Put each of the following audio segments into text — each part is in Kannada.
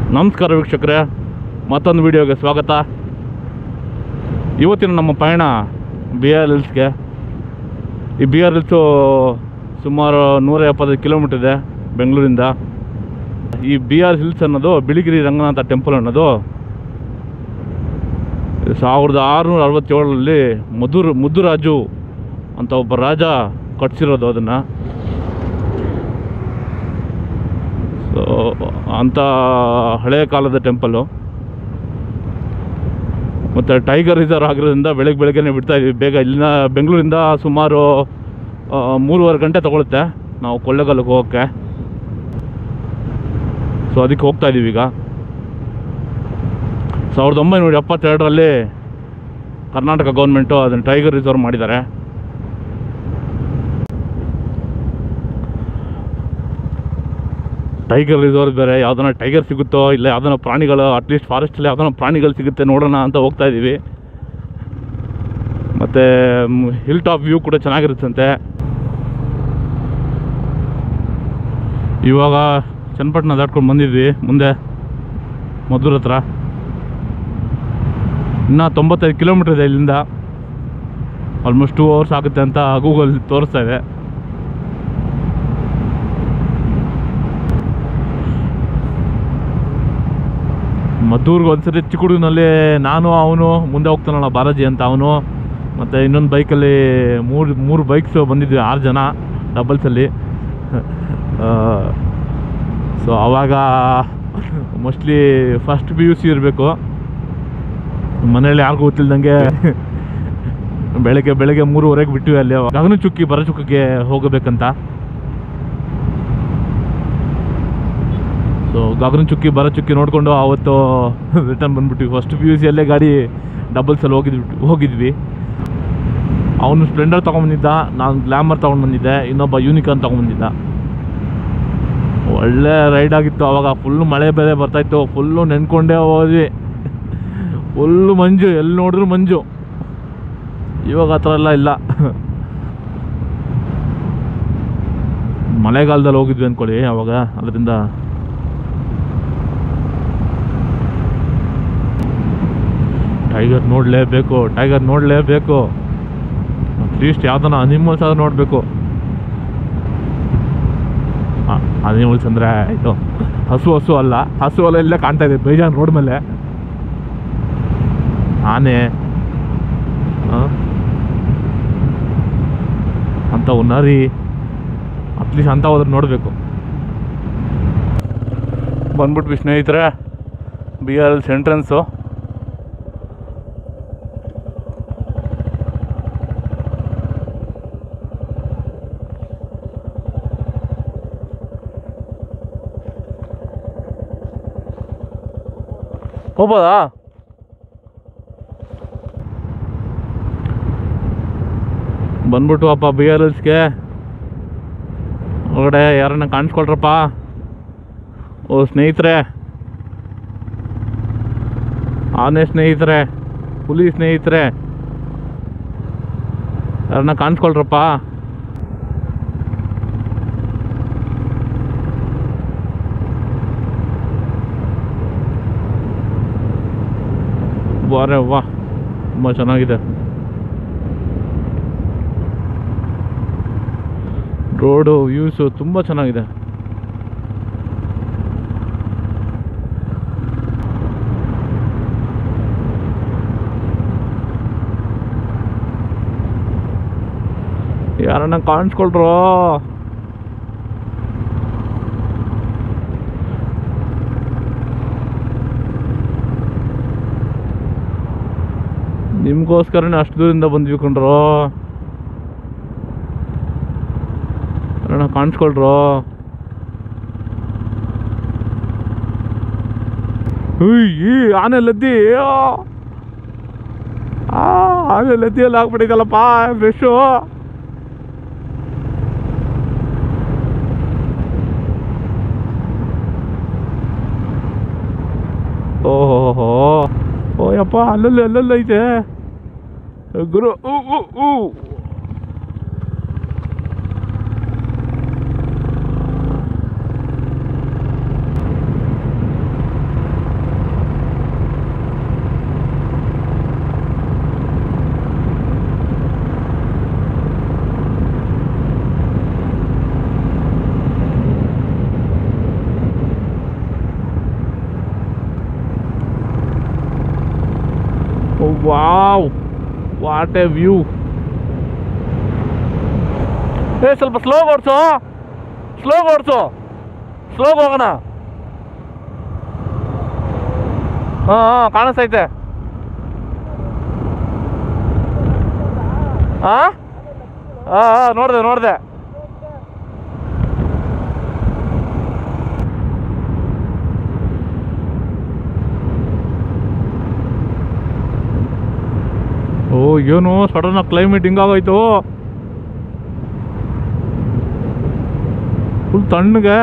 ನಮಸ್ಕಾರ ವೀಕ್ಷಕರೇ, ಮತ್ತೊಂದು ವಿಡಿಯೋಗೆ ಸ್ವಾಗತ. ಇವತ್ತಿನ ನಮ್ಮ ಪಯಣ BR ಹಿಲ್ಸ್ಗೆ. ಈ BR ಹಿಲ್ಸು ಸುಮಾರು 175 ಕಿಲೋಮೀಟರ್ ಇದೆ ಬೆಂಗಳೂರಿಂದ. ಈ BR ಹಿಲ್ಸ್ ಅನ್ನೋದು ಬಿಳಿಗಿರಿ ರಂಗನಾಥ ಟೆಂಪಲ್ ಅನ್ನೋದು 1667ರಲ್ಲಿ ಮುದ್ದುರಾಜು ಅಂತ ಒಬ್ಬ ರಾಜ ಕಟ್ಸಿರೋದು ಅದನ್ನು. ಸೊ ಅಂಥ ಹಳೆಯ ಕಾಲದ ಟೆಂಪಲ್ಲು. ಮತ್ತು ಟೈಗರ್ ರಿಸರ್ವ್ ಆಗಿರೋದ್ರಿಂದ ಬೆಳಗ್ಗೆನೇ ಬಿಡ್ತಾಯಿದ್ವಿ ಬೇಗ. ಇಲ್ಲಿನ ಬೆಂಗಳೂರಿಂದ ಸುಮಾರು 3.5 ಗಂಟೆ ತೊಗೊಳುತ್ತೆ ನಾವು ಕೊಳ್ಳೇಗಾಲಕ್ಕೆ ಹೋಗೋಕ್ಕೆ. ಸೊ ಅದಕ್ಕೆ ಹೋಗ್ತಾಯಿದ್ದೀವಿ ಈಗ. 1972ರಲ್ಲಿ ಕರ್ನಾಟಕ ಗೌರ್ಮೆಂಟು ಅದನ್ನು ಟೈಗರ್ ರಿಸರ್ವ್ ಮಾಡಿದ್ದಾರೆ. ಟೈಗರ್ ರಿಸರ್ವ್ ಬೇರೆ, ಯಾವ್ದಾನ ಟೈಗರ್ ಸಿಗುತ್ತೋ ಇಲ್ಲ ಯಾವ್ದಾನ ಪ್ರಾಣಿಗಳು, ಅಟ್ಲೀಸ್ಟ್ ಫಾರೆಸ್ಟಲ್ಲಿ ಯಾವ್ದಾನ ಪ್ರಾಣಿಗಳು ಸಿಗುತ್ತೆ ನೋಡೋಣ ಅಂತ ಹೋಗ್ತಾಯಿದ್ದೀವಿ. ಮತ್ತು ಹಿಲ್ ಟಾಪ್ ವ್ಯೂ ಕೂಡ ಚೆನ್ನಾಗಿರುತ್ತಂತೆ. ಇವಾಗ ಚನ್ನಪಟ್ಟಣ ದಾಟ್ಕೊಂಡು ಬಂದಿದ್ವಿ, ಮುಂದೆ ಮದ್ದೂರು ಹತ್ರ. ಇನ್ನೂ 95 ಕಿಲೋಮೀಟ್ರ್ ಇದೆ ಇಲ್ಲಿಂದ. ಆಲ್ಮೋಸ್ಟ್ 2 ಅವರ್ಸ್ ಆಗುತ್ತೆ ಅಂತ ಗೂಗಲ್ ತೋರಿಸ್ತಾ ಇದೆ. ಮದ್ದೂರ್ಗೆ ಒಂದ್ಸರಿ ಚಿಕ್ಕುಡುನಲ್ಲಿ ನಾನು ಅವನು ಮುಂದೆ ಹೋಗ್ತಾನಲ್ಲ ಬಾಲಾಜಿ ಅಂತ ಅವನು, ಮತ್ತು ಇನ್ನೊಂದು ಬೈಕಲ್ಲಿ ಮೂರು ಬೈಕ್ಸ್ ಬಂದಿದ್ವಿ, 6 ಜನ ಡಬಲ್ಸಲ್ಲಿ. ಸೊ ಆವಾಗ ಮೋಸ್ಟ್ಲಿ ಫಸ್ಟ್ PUC ಇರಬೇಕು. ಮನೇಲಿ ಯಾರಿಗೂ ಗೊತ್ತಿಲ್ದಂಗೆ ಬೆಳಗ್ಗೆ 3:30ಗೆ ಬಿಟ್ಟಿವಿ ಅಲ್ಲಿ. ಗಗನಚುಕ್ಕಿ ಭರಚುಕ್ಕಿಗೆ ಹೋಗಬೇಕಂತ. ಸೊ ಗಗನಚುಕ್ಕಿ ಭರಚುಕ್ಕಿ ನೋಡಿಕೊಂಡು ಆವತ್ತು ರಿಟರ್ನ್ ಬಂದುಬಿಟ್ವಿ. ಫಸ್ಟ್ PUCಯಲ್ಲೇ ಗಾಡಿ ಡಬಲ್ಸಲ್ಲಿ ಹೋಗಿದ್ವಿ. ಅವನು ಸ್ಪ್ಲೆಂಡರ್ ತೊಗೊಂಬಂದಿದ್ದ, ನಾನು ಗ್ಲಾಮರ್ ತೊಗೊಂಡು ಬಂದಿದ್ದೆ, ಇನ್ನೊಬ್ಬ ಯೂನಿಕಾರ್ನ್ ತೊಗೊಂಬಂದಿದ್ದ. ಒಳ್ಳೆ ರೈಡ್ ಆಗಿತ್ತು. ಆವಾಗ ಫುಲ್ಲು ಮಳೆ ಬೇರೆ ಬರ್ತಾಯಿತ್ತು, ಫುಲ್ಲು ನೆನ್ಕೊಂಡೇ ಹೋದ್ವಿ. ಫುಲ್ಲು ಮಂಜು, ಎಲ್ಲಿ ನೋಡಿದ್ರು ಮಂಜು. ಇವಾಗ ಆ ಥರ ಎಲ್ಲ ಇಲ್ಲ. ಮಳೆಗಾಲದಲ್ಲಿ ಹೋಗಿದ್ವಿ ಅಂದ್ಕೊಳ್ಳಿ ಆವಾಗ. ಅದರಿಂದ ಟೈಗರ್ ನೋಡಲೇಬೇಕು. ಅಟ್ಲೀಸ್ಟ್ ಯಾವ್ದಾನ ಅನಿಮಲ್ಸ್ ಆದ್ರೂ ನೋಡಬೇಕು. ಅನಿಮಲ್ಸ್ ಅಂದರೆ ಇದು ಹಸು ಅಲ್ಲ, ಇಲ್ಲೇ ಕಾಣ್ತಾ ಇದೆ ಬೇಜಾನ್ ರೋಡ್ ಮೇಲೆ. ಆನೆ ಅಂಥವು, ನರಿ, ಅಟ್ಲೀಸ್ಟ್ ಅಂಥ ಹೋದ್ರೆ ನೋಡಬೇಕು. ಬಂದ್ಬಿಟ್ವಿ ಸ್ನೇಹಿತರೆ BR ಹಿಲ್ಸ್ ಎಂಟ್ರೆನ್ಸು. ಹೋಗ್ಬೋದಾ? ಬಂದ್ಬಿಟ್ಟು ಅಪ್ಪ BR ಹಿಲ್ಸ್ಗೆ. ಹೊರಗಡೆ ಯಾರನ್ನ ಕಾಣಿಸ್ಕೊಳ್ರಪ್ಪ. ಓ ಸ್ನೇಹಿತರೆ, ಆನೆ ಸ್ನೇಹಿತರೆ, ಹುಲಿ ಸ್ನೇಹಿತರೆ, ಯಾರನ್ನ ಕಾಣಿಸ್ಕೊಳ್ರಪ್ಪ. ಬಾರೆ ವಾ, ತುಂಬ ಚೆನ್ನಾಗಿದೆ ರೋಡು, ವ್ಯೂಸು ತುಂಬ ಚೆನ್ನಾಗಿದೆ. ಯಾರನ್ನ ಕಾಣಿಸ್ಕೊಳ್ರೋ. ನಿಮಗೋಸ್ಕರನೇ ಅಷ್ಟು ದೂರಿಂದ ಬಂದ್ವಿ ಕಣ್ರೋ. ಯಾರನ್ನ ಕಾಣಿಸ್ಕೊಳ್ರೋ. ಈ ಆನೆ ಲದ್ದಿ, ಆನೆ ಲದ್ದಿಯಲ್ಲಿ ಹಾಕ್ಬಿಟ್ಟಿದ್ದಲ್ಲಪ್ಪ ಫ್ರೆಶು. ಓಹೋ ಓಯಪ್ಪ, ಅಲ್ಲೈತೆ ಗುರು. Wow, what a view. ಸ್ವಲ್ಪ ಸ್ಲೋ ಓಡಿಸು, ಸ್ಲೋ ಹೋಗೋಣ. ಹಾಂ ಕಾಣಿಸ್ತೈತೆ. ಹಾಂ ನೋಡಿದೆ. ಓ ಏನು ಸಡನ್ ಕ್ಲೈಮೇಟ್ ಹಿಂಗಾಗೋಯ್ತು, ಫುಲ್ ತಣ್ಣಗೆ.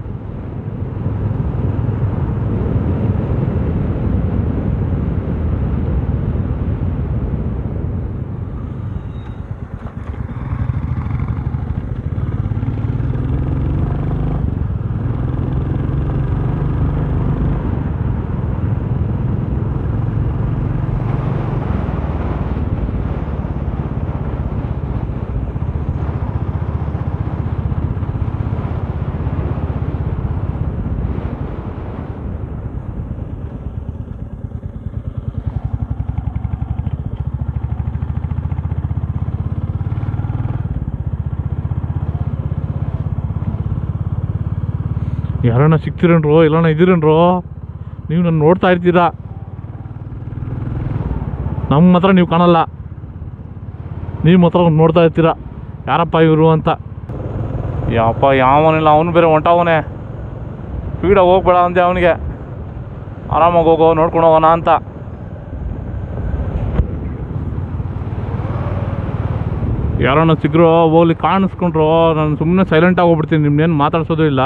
ಯಾರನ್ನ ಸಿಗ್ತೀರೇನ್ರೋ, ಎಲ್ಲಾನ ಇದ್ದೀರೇನ್ರೋ? ನೀವು ನನ್ನ ನೋಡ್ತಾ ಇರ್ತೀರಾ, ನಮ್ಮ ಮಾತ್ರ ನೀವು ಕಾಣಲ್ಲ. ನೀವು ಮಾತ್ರ ನೋಡ್ತಾ ಇರ್ತೀರಾ ಯಾರಪ್ಪ ಇವರು ಅಂತ. ಯಾವನಿಲ್ಲ, ಅವನು ಬೇರೆ ಹೊಂಟವನೇ. ಸ್ಪೀಡಾಗಿ ಹೋಗ್ಬೇಡ ಅಂದೆ ಅವನಿಗೆ, ಆರಾಮಾಗಿ ಹೋಗೋ, ನೋಡ್ಕೊಂಡು ಹೋಗೋಣ ಅಂತ. ಯಾರನ್ನ ಸಿಗ್ರೋ ಹೋಗ್ಲಿ, ಕಾಣಿಸ್ಕೊಂಡ್ರು ನಾನು ಸುಮ್ಮನೆ ಸೈಲೆಂಟಾಗಿ ಹೋಗ್ಬಿಡ್ತೀನಿ, ನಿಮ್ನೇನು ಮಾತಾಡ್ಸೋದು ಇಲ್ಲ.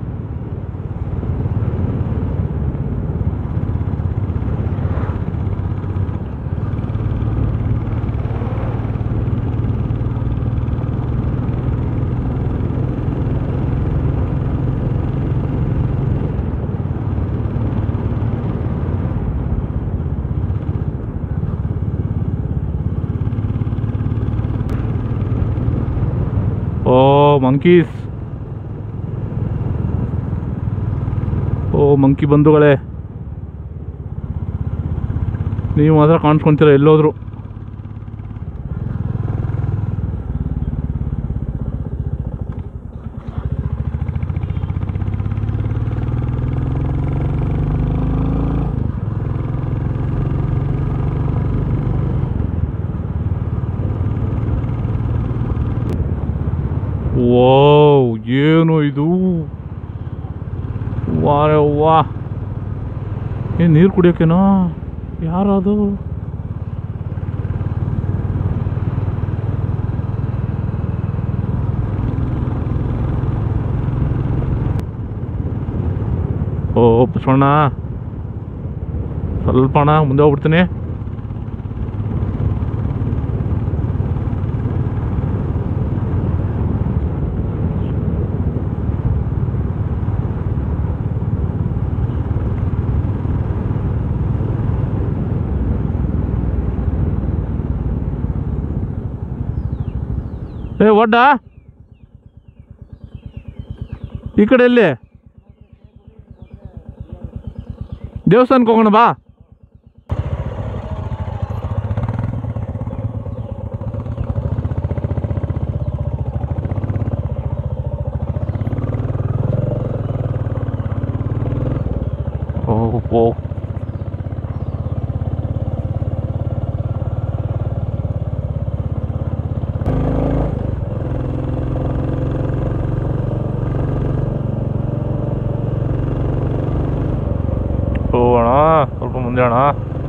ಮಂಕೀಸ್, ಮಂಕಿ ಬಂಧುಗಳೇ, ನೀವು ಮಾತ್ರ ಕಾಣಿಸ್ಕೊಂತೀರ ಎಲ್ಲೋದ್ರು. ವಾವ್, ಏನು ಇದು? ವಾರೆ ವಾ, ಏನು ನೀರು ಕುಡಿಯೋಕೇನೋ? ಯಾರದು? ಬಸವಣ್ಣ, ಸ್ವಲ್ಪ ಅಣ್ಣ ಮುಂದೆ ಹೋಗ್ಬಿಡ್ತೀನಿ. ಒಡ್ಡ ಈ ಕಡೆ ಎಲ್ಲಿ? ದೇವಸ್ಥಾನಕ್ಕೆ ಹೋಗೋಣ ಬಾ. ಓ ಅಣ್ಣ, ಸ್ವಲ್ಪ ಮುಂದೆ ಅಣ್ಣ.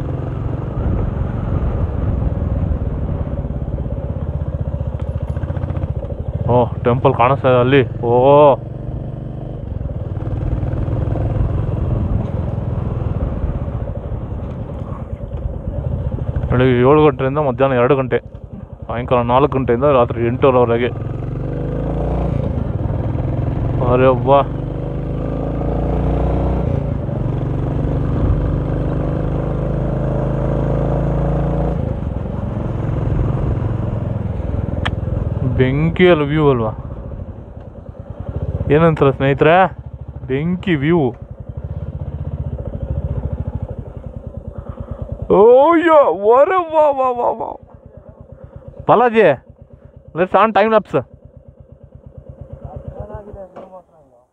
ಟೆಂಪಲ್ ಕಾಣಿಸ್ತಾ ಇದೆ ಅಲ್ಲಿ. ಬೆಳಿಗ್ಗೆ 7 ಗಂಟೆಯಿಂದ ಮಧ್ಯಾಹ್ನ 2 ಗಂಟೆ, ಸಾಯಂಕಾಲ 4 ಗಂಟೆಯಿಂದ ರಾತ್ರಿ 8:00ವರೆಗೆ. ಅರೆ ವಾ, ಬೆಂಕಿಯಲ್ಲಿ ವ್ಯೂ ಅಲ್ವಾ? ಏನಂತಾರೆ ಸ್ನೇಹಿತರೆ, ಬೆಂಕಿ ವ್ಯೂ. ಓಯ್ಯೋ ವರೆ ವಾ ವಾ ವಾ ವಾ Balaji let's on time lapse.